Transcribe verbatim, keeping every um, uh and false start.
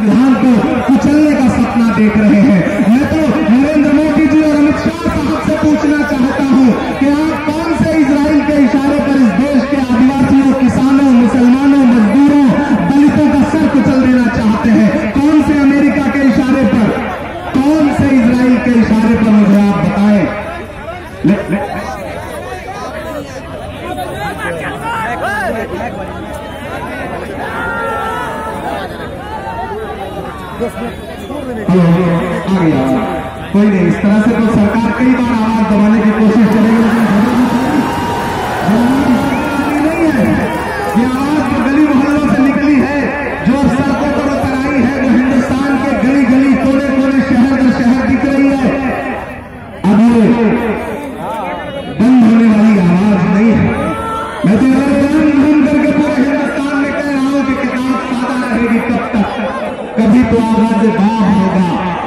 संविधान को कुचलने का सपना देख रहे हैं। मैं तो नरेंद्र मोदी जी और अमित शाह साहब से पूछना चाहता हूं कि आप कौन से इजराइल के इशारे पर इस देश के आदिवासियों, किसानों, मुसलमानों, मजदूरों, दलितों का सर कुचल देना चाहते हैं? कौन से अमेरिका के इशारे पर, कौन से इजराइल के इशारे पर, मुझे आप बताएं। ले, ले, हेलो, आ गया। कोई नहीं, इस तरह से तो सरकार कई बार आवाज दबाने की कोशिश करेगी, लेकिन नहीं है। ये आवाज जो गली मोहल्लों से निकली है, जो अब सड़कों पर उतर आई है, वो हिंदुस्तान के गली गली, कोने कोने, शहर दर शहर दिख रही है। अब ये बंद होने वाली आवाज नहीं है। मैं तो घूम घूम करके पूरे हिंदुस्तान में कह रहा हूं कि किताब सादा रहेगी तब तक, कभी तो आवाज बाप होगा।